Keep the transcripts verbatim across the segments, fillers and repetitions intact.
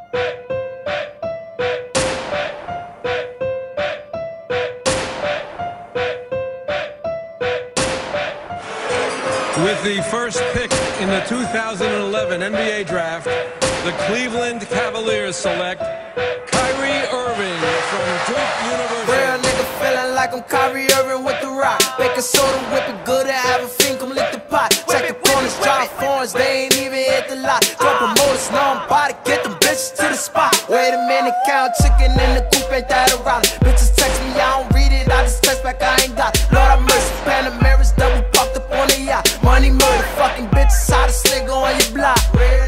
With the first pick in the two thousand eleven N B A draft, the Cleveland Cavaliers select Kyrie Irving from Duke University. Real nigga feeling like I'm Kyrie Irving with the rock. Baking soda, whip it good and have a fiend, come lick the pot. Check the corners, drive foreigns, they ain't even hit the lot. Drop promoters, know I'm about to get them bitches to the spot. Wait a minute, count chicken in the coop, ain't that a rally? Bitches text me, I don't read it, I just text back, I ain't got. Lord have mercy, Panameras double parked up on the yacht. Money murder, fucking bitches, how to slick on your block.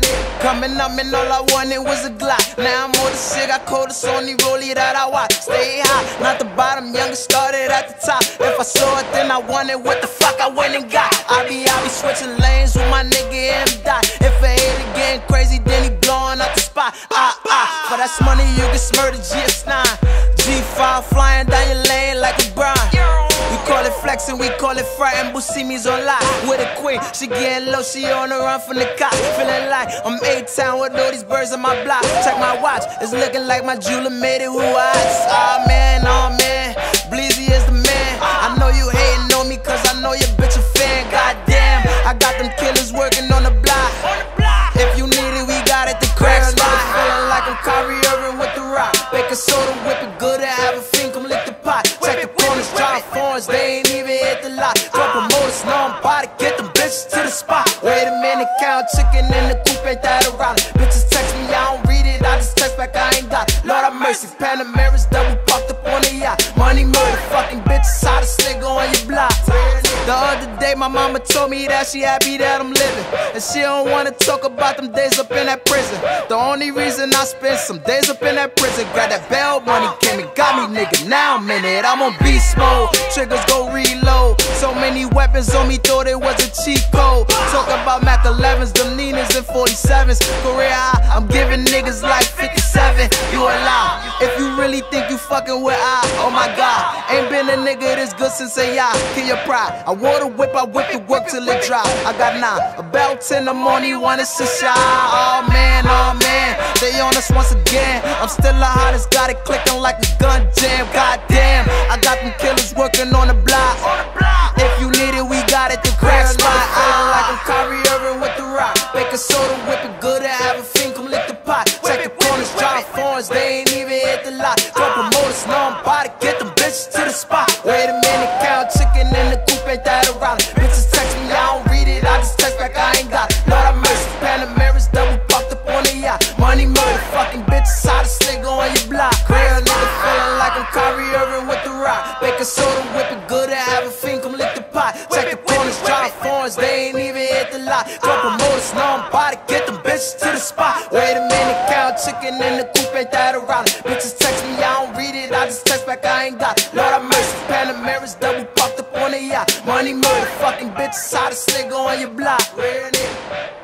Coming up and all I wanted was a Glock. Now I'm on the shit, got coldest on the rollie that I watch. Stay high, not the bottom, younger started at the top. If I saw it, then I wanted what the fuck I went and got. I be, I be switching lanes with my nigga M. Dot. If a hater getting crazy, then he blowing up the spot. Ah, ah, for that's money you can smurder G S nine. G five flying down your lane like a Brian. We call it flexing, we call it frightened. Busimi's on lock with a queen. She getting low, she on the run from the cops. Feeling like I'm A-Town with all these birds on my block. Check my watch, it's looking like my jeweler made it with eyes. Ah man, oh man, Bleezy is the man. I know you hating on me cause I know your bitch a fan. Goddamn, I got them killers working on the block. If you need it, we got it, the crack slide. Feeling like I'm Kyrie Irving with the rock. Baking soda, whip it good and have a fiend, come lick the pot. Check the corners, drive foreigns, they ain't even hit the lot. Drop promoters, know I'm about to get them bitches to the spot. Wait a minute, count chicken in the coop, ain't that a rally? Bitches text me, I don't read it, I just text back, I ain't got. Lord have mercy, Panameras double parked up on the yacht. Money murder, fucking bitches, how to slick on your block. The other day, my mama told me that she happy that I'm living, and she don't wanna talk about them days up in that prison. The only reason I spent some days up in that prison, grab that bail money, came and got me, nigga. Now I'm in it, I'm on beast mode. Triggers go reload. So many weapons on me, thought it was a cheat code. Talk about Mac elevens, them Ninas and forty-sevens. Career high, I'm giving niggas like fifty-seven. You a lie, if you really think you fucking with I. Oh my God, ain't been a nigga this good since a y'all. Kill your pride. I wore the whip, I whip the work till it dry. I got nine, a belt in the morning, one is to shy. Oh man, oh man, they on us once again. I'm still the hottest, got it clicking like a gun jam. Goddamn, I got them killers working on the block. If you need it, we got it, the crack spot. Feeling like I'm Kyrie Irving with the rock. Baking soda, whip it good and have a fiend, come lick the pot. Check the corners, drive foreigns, they ain't even hit the lot. Drop promoters, know I'm about to get them bitches to the spot. Wait a minute, count chicken in the coop, ain't that a rally? Bitches text me, I don't read it, I just text back, I ain't got. Lord have mercy, Panameras double parked up on the yacht. Money murder, fucking bitches, how to slick on your block. Real nigga feeling like I'm Kyrie Irving with the rock. Baking soda, whip it good and have a fiend, come lick the pot. Check the corners, drive foreigns, they ain't even hit the lot. Drop promoters, know I'm about to get them bitches to the spot. Wait a minute, count chicken in the coop, ain't that a rally? Bitches text me, I don't read it, I just text back, I ain't got. Lord have mercy, Panameras double parked up on the yacht. Money murder, fucking bitches, how to slick on your block. Real nigga.